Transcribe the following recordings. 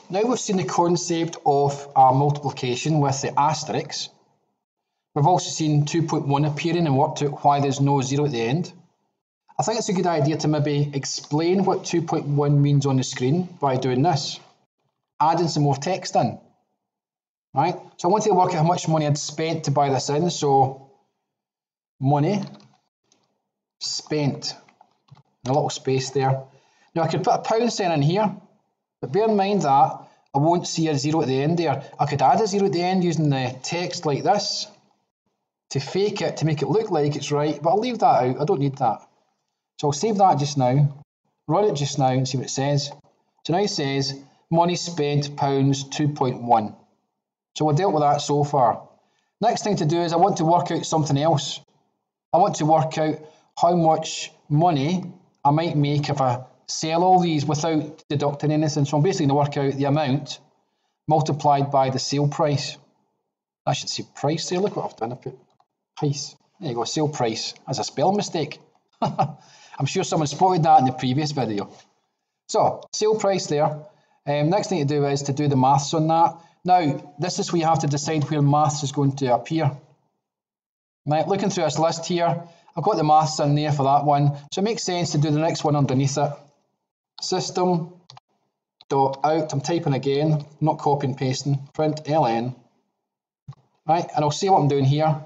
now we've seen the concept of our multiplication with the asterisk. We've also seen 2.1 appearing and worked out why there's no 0 at the end. I think it's a good idea to maybe explain what 2.1 means on the screen by doing this, adding some more text in. Right? So I wanted to work out how much money I'd spent to buy this in. So money spent, and a little space there. Now I could put a pound sign in here, but bear in mind that I won't see a 0 at the end there. I could add a 0 at the end using the text like this to fake it, to make it look like it's right, but I'll leave that out. I don't need that. So I'll save that just now, run it just now and see what it says. So now it says money spent pounds 2.1. So we've dealt with that so far. Next thing to do is I want to work out something else. I want to work out how much money I might make if I sell all these without deducting anything. So I'm basically going to work out the amount multiplied by the sale price. I should say price there. Look what I've done. I put price. There you go, sale price. That's a spelling mistake. I'm sure someone spotted that in the previous video. So, sale price there. Next thing to do is to do the maths on that. Now, this is where you have to decide where maths is going to appear. Right, looking through this list here, I've got the maths in there for that one. So it makes sense to do the next one underneath it. System.out, I'm typing again, not copy and pasting, print ln. Right, and I'll see what I'm doing here.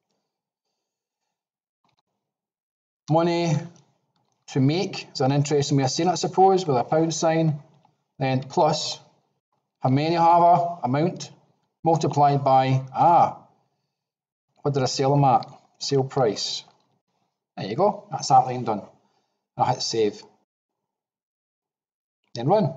Money to make is an interesting way of saying it, I suppose, with a pound sign. Then plus, how many have a amount, multiplied by, what did I sell them at? Sale price. There you go, that's that line done. I'll hit save. Then run.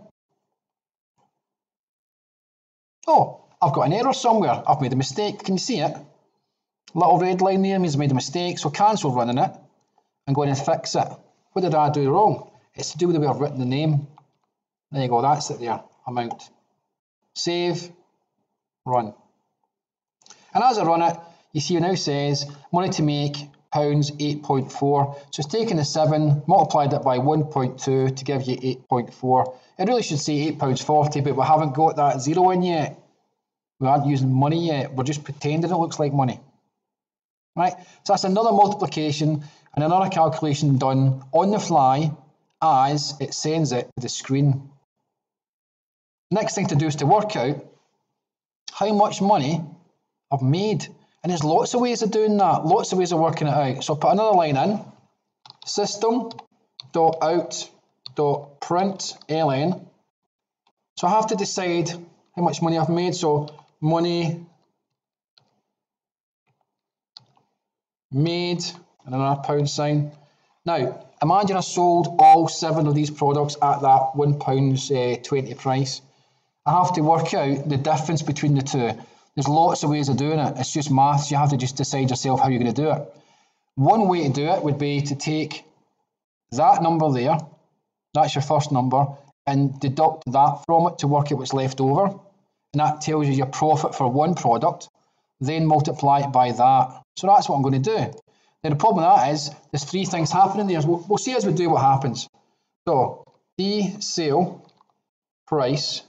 Oh, I've got an error somewhere. I've made a mistake. Can you see it? Little red line there means I made a mistake, so cancel running it and go in and fix it. What did I do wrong? It's to do with the way I've written the name. There you go, that's it there, amount. Save, run. And as I run it, you see it now says money to make pounds 8.4. So it's taken the 7, multiplied it by 1.2 to give you 8.4. It really should say £8.40, but we haven't got that 0 in yet. We aren't using money yet, we're just pretending it looks like money. Right, so that's another multiplication and another calculation done on the fly as it sends it to the screen. Next thing to do is to work out how much money I've made. And there's lots of ways of doing that, lots of ways of working it out. So I'll put another line in, system.out.println. So I have to decide how much money I've made. So money made, and another pound sign. Now, imagine I sold all 7 of these products at that £1.20 price. I have to work out the difference between the two. There's lots of ways of doing it. It's just maths. You have to just decide yourself how you're going to do it. One way to do it would be to take that number there, that's your first number, and deduct that from it to work out what's left over. And that tells you your profit for one product, then multiply it by that. So that's what I'm going to do. Now the problem with that is there's 3 things happening there. We'll see as we do what happens. So the sale price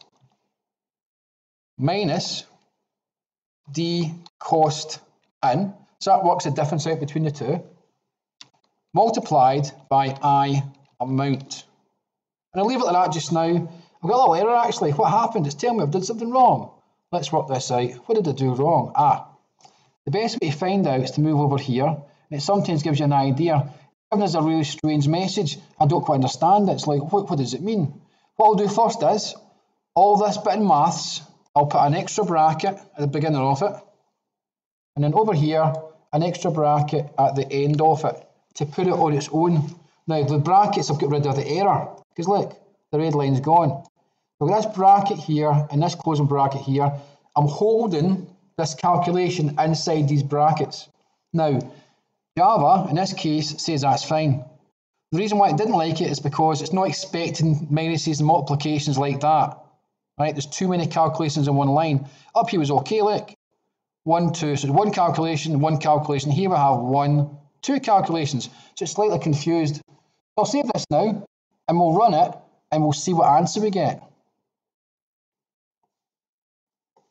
minus the cost in, so that works the difference out between the two, multiplied by I amount. And I'll leave it like that just now. I've got a little error actually. What happened? It's telling me I've done something wrong. Let's work this out. What did I do wrong? The best way to find out is to move over here, and it sometimes gives you an idea. Giving us a really strange message, I don't quite understand it. It's like, what does it mean? What I'll do first is, all this bit in maths, I'll put an extra bracket at the beginning of it, and then over here, an extra bracket at the end of it, to put it on its own. Now, the brackets have got rid of the error, because look, the red line's gone. So with this bracket here, and this closing bracket here, I'm holding this calculation inside these brackets. Now, Java, in this case, says that's fine. The reason why it didn't like it is because it's not expecting minuses and multiplications like that. Right, there's too many calculations in one line. Up here was okay, look. 1, 2, so one calculation, one calculation. Here we have 1, 2 calculations. So it's slightly confused. I'll save this now, and we'll run it, and we'll see what answer we get.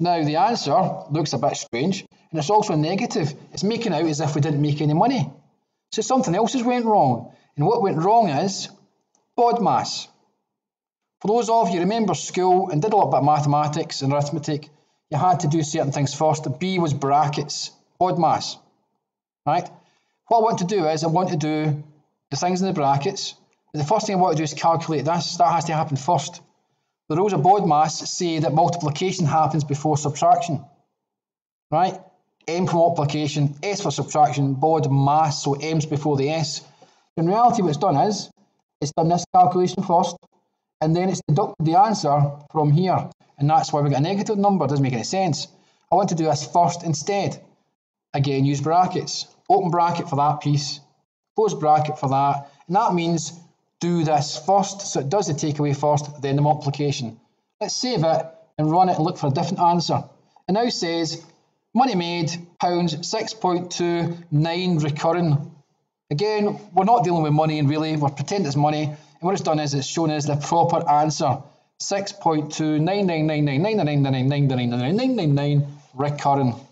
Now the answer looks a bit strange, and it's also negative. It's making out as if we didn't make any money. So something else has went wrong. And what went wrong is BODMAS. For those of you who remember school and did a little bit of mathematics and arithmetic, you had to do certain things first. B was brackets, BODMAS, right? What I want to do is I want to do the things in the brackets. But the first thing I want to do is calculate this. That has to happen first. The rules of BODMAS say that multiplication happens before subtraction, right? M for multiplication, S for subtraction, BODMAS, so M's before the S. In reality, what it's done is, it's done this calculation first, and then it's deducted the answer from here. And that's why we get a negative number. It doesn't make any sense. I want to do this first instead. Again, use brackets. Open bracket for that piece, close bracket for that. And that means do this first. So it does the takeaway first, then the multiplication. Let's save it and run it and look for a different answer. It now says, money made, pounds, 6.29 recurring. Again, we're not dealing with money really, we're pretending it's money. And what it's done is it's shown us the proper answer. 6.2999999999999 recurring.